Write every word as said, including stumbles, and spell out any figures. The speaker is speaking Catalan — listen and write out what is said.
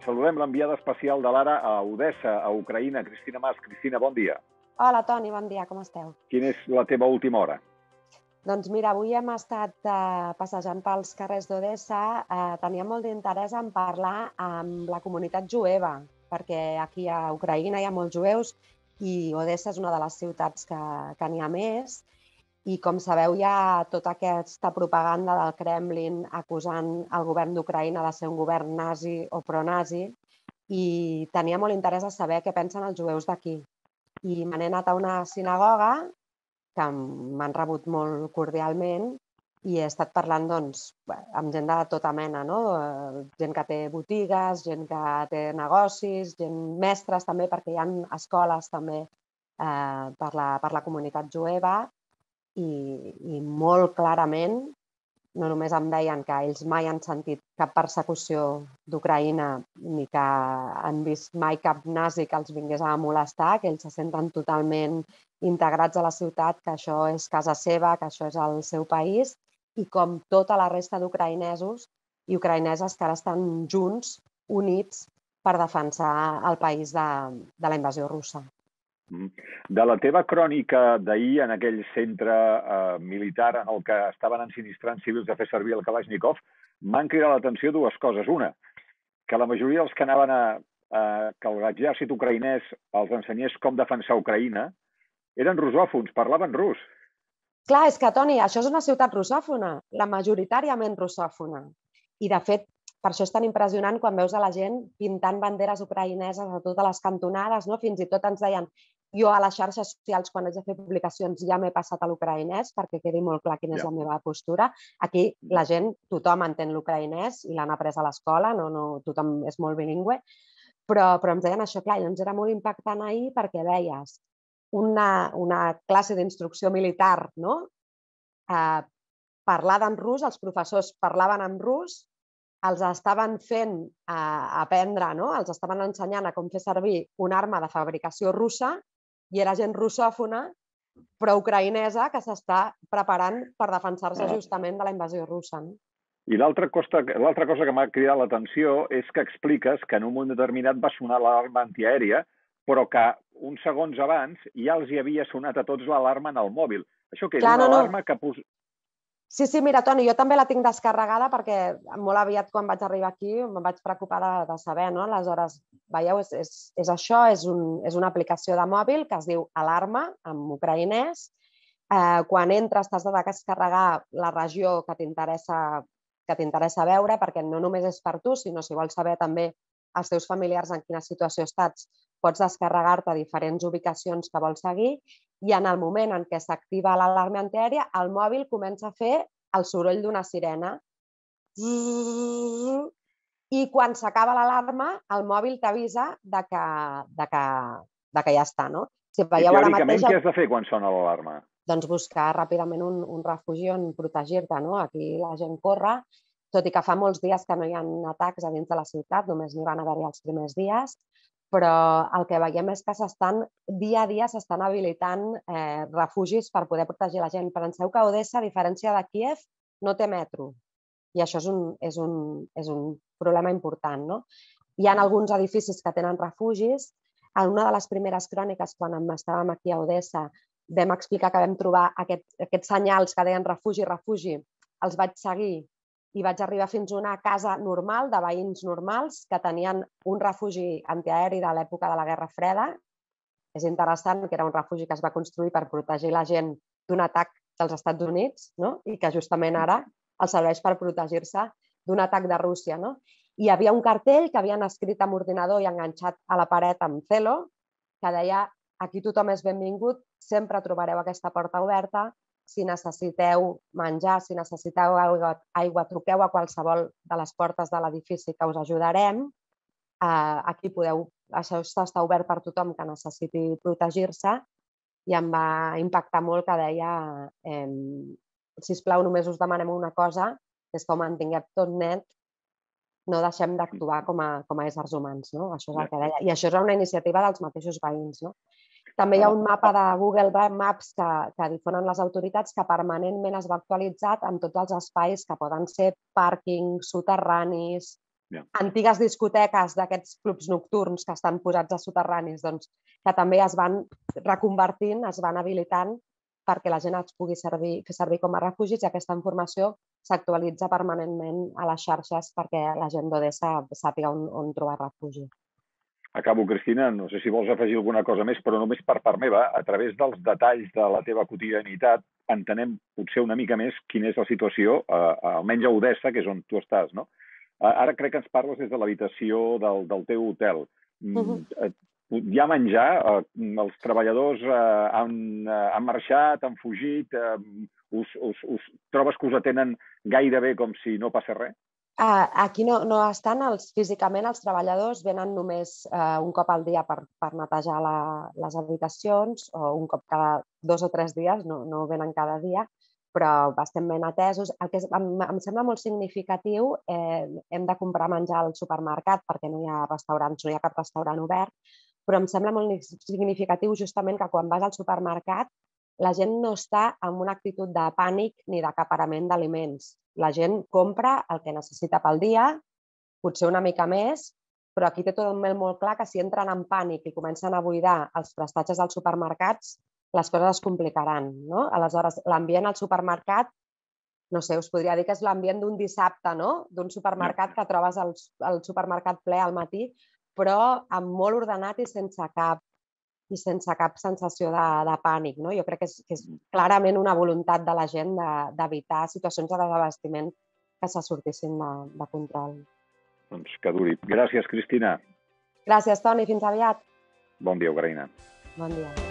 saludem l'enviada especial de l'Ara a Odessa, a Ucraïna, Cristina Mas. Cristina, bon dia. Hola, Toni, bon dia, com esteu? Quina és la teva última hora? Doncs mira, avui hem estat eh, passejant pels carrers d'Odessa. Eh, tenia molt d'interès en parlar amb la comunitat jueva, perquè aquí a Ucraïna hi ha molts jueus i Odessa és una de les ciutats que, que n'hi ha més. I com sabeu, hi ha tota aquesta propaganda del Kremlin acusant el govern d'Ucraïna de ser un govern nazi o pronazi, i tenia molt interès a saber què pensen els jueus d'aquí. I me n'he anat a una sinagoga que m'han rebut molt cordialment i he estat parlant doncs, amb gent de tota mena, no? Gent que té botigues, gent que té negocis, gent mestres també, perquè hi ha escoles també eh, per, la, per la comunitat jueva, i, i molt clarament no només em deien que ells mai han sentit cap persecució d'Ucraïna ni que han vist mai cap nazi que els vingués a molestar, que ells se senten totalment integrats a la ciutat, que això és casa seva, que això és el seu país, i com tota la resta d'ucraïnesos i ucraïneses que ara estan junts, units, per defensar el país de, de la invasió russa. De la teva crònica d'ahir en aquell centre eh, militar en el que estaven ensinistrant civils de fer servir el Kalashnikov, m'han cridat l'atenció dues coses. Una, que la majoria dels que anaven a, a que l'exèrcit ucraïnès els ensenyés com defensar Ucraïna eren russòfons, parlaven rus. Clar, és que, Toni, això és una ciutat russòfona, la majoritàriament russòfona. I, de fet, per això és tan impressionant quan veus a la gent pintant banderes ucraïneses a totes les cantonades, no? Fins i tot ens deien, jo a les xarxes socials, quan haig de fer publicacions, ja m'he passat a l'ucraïnès, perquè quedi molt clar quina és la meva postura. Aquí la gent, tothom entén l'ucraïnès i l'han après a l'escola, no, no, tothom és molt bilingüe, però, però ens deien això, clar, i ens era molt impactant ahir perquè veies una, una classe d'instrucció militar, no? Eh, parlar en rus, els professors parlaven en rus, els estaven fent eh, aprendre, no? Els estaven ensenyant a com fer servir una arma de fabricació russa i era gent russòfona, però ucraïnesa, que s'està preparant per defensar-se justament de la invasió russa. No? I l'altra cosa, l'altra cosa que m'ha cridat l'atenció és que expliques que en un moment determinat va sonar l'alarma antiaèria, però que uns segons abans ja els hi havia sonat a tots l'alarma en el mòbil. Això que és Clar, una no, no. alarma que... Pos... Sí, sí, mira, Toni, jo també la tinc descarregada perquè molt aviat quan vaig arribar aquí em vaig preocupar de, de saber, no? Aleshores, veieu, és, és, és això, és, un, és una aplicació de mòbil que es diu Alarma, en ucraïnès. Eh, quan entres t'has de descarregar la regió que t'interessa que t'interessa veure, perquè no només és per tu, sinó si vols saber també els teus familiars en quina situació estàs, pots descarregar-te diferents ubicacions que vols seguir, i en el moment en què s'activa l'alarma antiaèria, el mòbil comença a fer el soroll d'una sirena. I quan s'acaba l'alarma, el mòbil t'avisa de que, de que, de que ja està, no? Si veieu, I teòricament, mateix... què has de fer quan sona l'alarma? Doncs buscar ràpidament un, un refugi on protegir-te, no? Aquí la gent corre, tot i que fa molts dies que no hi ha atacs a dins de la ciutat, només n'hi van haver-hi els primers dies, però el que veiem és que s'estan, dia a dia s'estan habilitant eh, refugis per poder protegir la gent. Penseu que Odessa, a diferència de Kíev, no té metro, i això és un, és un, és un problema important, no? Hi ha alguns edificis que tenen refugis. En una de les primeres cròniques, quan estàvem aquí a Odessa, vam explicar que vam trobar aquest, aquests senyals que deien refugi, refugi, els vaig seguir i vaig arribar fins a una casa normal, de veïns normals, que tenien un refugi antiaeri de l'època de la Guerra Freda. És interessant que era un refugi que es va construir per protegir la gent d'un atac dels Estats Units, no? I que justament ara els serveix per protegir-se d'un atac de Rússia. No? Hi havia un cartell que havien escrit amb ordinador i enganxat a la paret amb celo, que deia aquí tothom és benvingut, sempre trobareu aquesta porta oberta, si necessiteu menjar, si necessiteu aigua, aigua truqueu a qualsevol de les portes de l'edifici que us ajudarem. Uh, aquí podeu, això està obert per tothom que necessiti protegir-se, i em va impactar molt que deia eh, sisplau, només us demanem una cosa, que és que ho mantinguem tot net, no deixem d'actuar com a, com a éssers humans. No? Això és el que deia. I això és una iniciativa dels mateixos veïns. No? També hi ha un mapa de Google Maps que, que difonen les autoritats que permanentment es va actualitzat amb tots els espais que poden ser pàrquings, soterranis, Ja. antigues discoteques d'aquests clubs nocturns que estan posats a soterranis, doncs, que també es van reconvertint, es van habilitant perquè la gent els pugui servir, fer servir com a refugis, i aquesta informació s'actualitza permanentment a les xarxes perquè la gent d'Odessa sàpiga on, on trobar refugi. Acabo, Cristina, no sé si vols afegir alguna cosa més, però només per part meva, a través dels detalls de la teva quotidianitat, entenem potser una mica més quina és la situació, eh, almenys a Odessa, que és on tu estàs, no? Ara crec que ens parles des de l'habitació del, del teu hotel. Uh-huh. Hi ha menjar? Els treballadors han, han marxat, han fugit? Us, us, us trobes que us atenen gairebé com si no passés res? Uh, aquí no, no estan els, físicament, els treballadors venen només uh, un cop al dia per, per netejar la, les habitacions, o un cop cada dos o tres dies, no, no venen cada dia, però estem ben atesos. El que és, em, em sembla molt significatiu, eh, hem de comprar menjar al supermercat perquè no hi ha restaurants, no hi ha cap restaurant obert, però em sembla molt significatiu justament que quan vas al supermercat la gent no està en una actitud de pànic ni d'acaparament d'aliments. La gent compra el que necessita pel dia, potser una mica més, però aquí té tot molt clar que si entren en pànic i comencen a buidar els prestatges dels supermercats, les coses es complicaran, no? Aleshores, l'ambient al supermercat, no sé, us podria dir que és l'ambient d'un dissabte, no? D'un supermercat que trobes al, al supermercat ple al matí, però amb molt ordenat i sense cap i sense cap sensació de, de pànic, no? Jo crec que és, que és clarament una voluntat de la gent d'evitar de, situacions de desabastiment que se sortissin de, de control. Doncs que duri. Gràcies, Cristina. Gràcies, Toni. Fins aviat. Bon dia, Ucraïna. Bon dia.